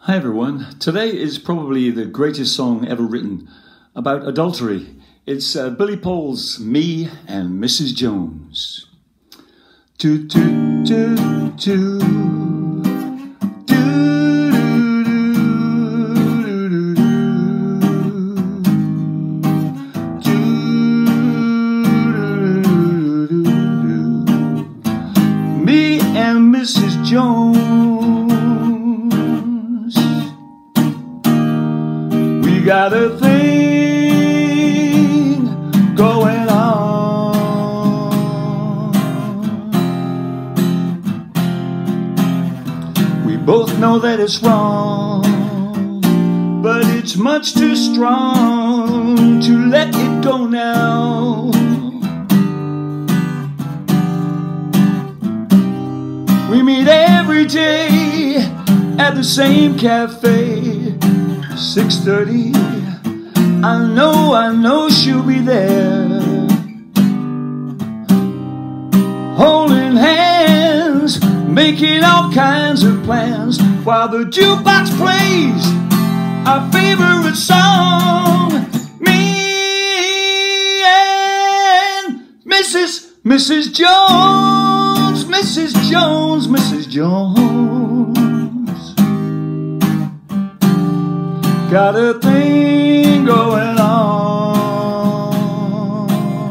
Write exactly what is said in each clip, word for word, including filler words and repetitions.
Hi everyone. Today is probably the greatest song ever written about adultery. It's uh, Billy Paul's Me and Missus Jones. Toot toot toot toot. Me and Missus Jones, we got a thing going on. We both know that it's wrong, but it's much too strong to let it go now. We meet every day at the same cafe, six thirty. I know, I know she'll be there, holding hands, making all kinds of plans, while the jukebox plays our favorite song. Me and Missus Missus Jones, Missus Jones, Missus Jones, got a thing going on.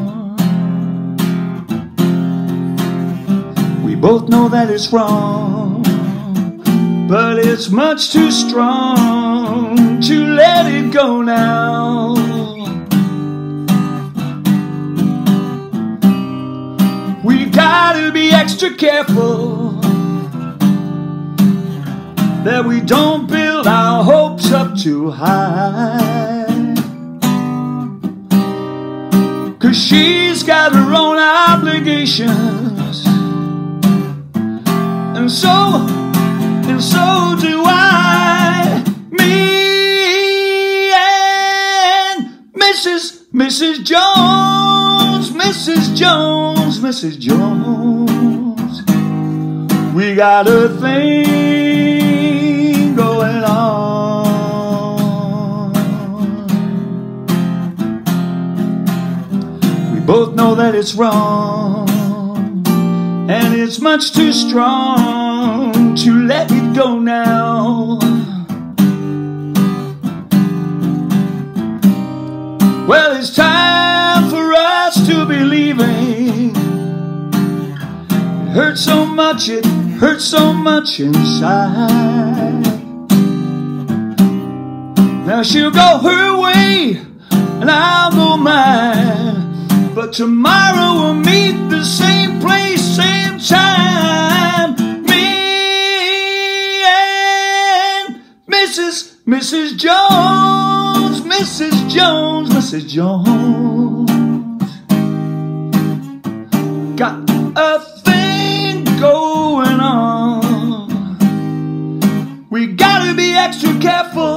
We both know that it's wrong, but it's much too strong to let it go now. We gotta be extra careful that we don't build our hopes up too high, 'cause she's got her own obligations, and so, and so do I. Me and Missus Missus Jones, Missus Jones, Missus Jones, we got a thing going on. We both know that it's wrong, and it's much too strong to let it go now. Well, it's time for us to be leaving. It hurts so much, it hurts so much inside. Now she'll go her way and I'll go mine, but tomorrow we'll meet the same place, same time. Me and Missus Missus Jones, Missus Jones, Missus Jones, got a thing going on. We gotta be extra careful.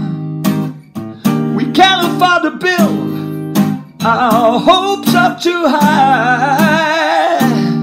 We can't afford to build our hopes up too high.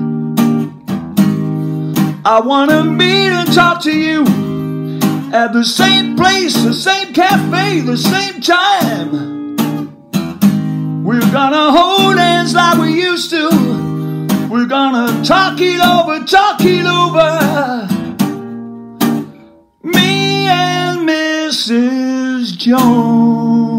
I wanna meet and talk to you at the same place, the same cafe, the same time. We're gonna hold hands like we used to. We're gonna talk it over, talk it over. Me and Missus Jones.